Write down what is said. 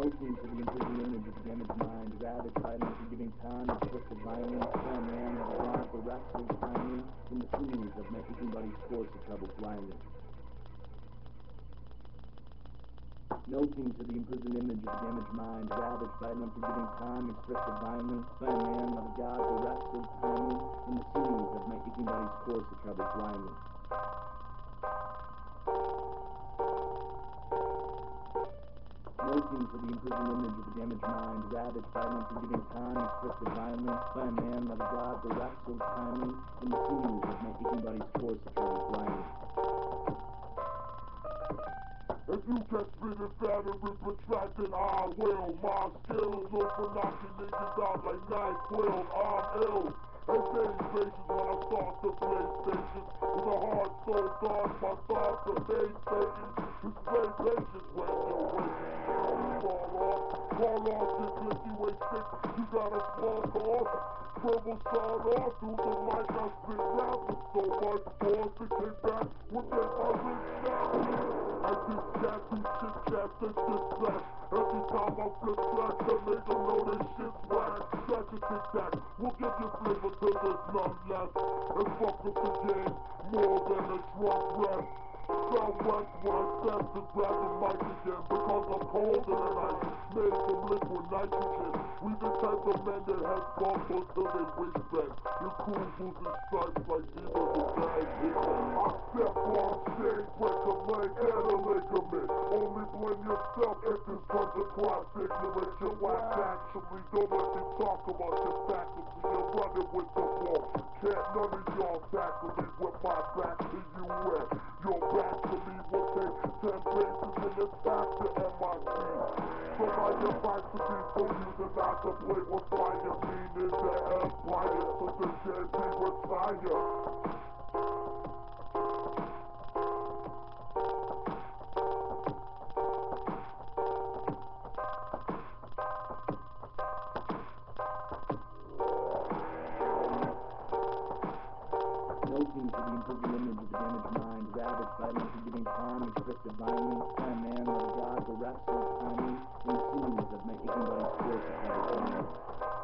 Melting to the imprisoned image of the damaged mind, ravaged by an unforgiving time of twisted violence, by a man of God, the restless timing, in the sinews of my aching body's course of troubled blinding. Melting to the imprisoned image of the damaged mind, ravaged by an unforgiving time, expressed violence, by a man of God, the restless timing, in the sinews of my aching body's course of troubled blinding. Melting to the imprisoned image of the damaged mind, ravaged by an unforgiving time, expressed violence, by a man of God, the restless timing, in the sinews of my aching body's course of troubled blinding. If you catch me the battery protracted, I will. My skills look for knocking niggas out like NyQuil. I'm ill. They say patience when I start the PlayStation. With a heart so dark, my thoughts are meditating. Display patience when you're waiting. Fall off this licky weight stick. You got a small car. Verbal sawed off through the mic. I spit rap with so much force to kick back. What make my wrist snap? I just got through chit chat to this flash. Every time I flip flash, I make them know this shit's whack. Scratch a tic tac, we'll give you flavor till there's none left. And fuck up the game more than a drunk rap. Southwest when I step to grab the mic again, because I'm colder than ice, made from liquid nitrogen. We the type of men that has bumpers till they wish bent. Your crew loses stripes like divas and bad bitches. I step on stage, break a leg and a ligament. Only blame yourself if this comes across ignorant. Your whack actually, don't let me talk about your faculty. You're running with the ball. Can't none of y'all tackle me with my back to you and your back to me will take 10 paces and attack the MIC. So my advice to be for you to not to play with fire, meaning the empire, so the JB retire. Melting to the imprisoned image of the damaged mind, ravaged by an unforgiving time, expressive violence, by a man of God, the restless timing, in the sinews of my aching body's course of troubled blinding.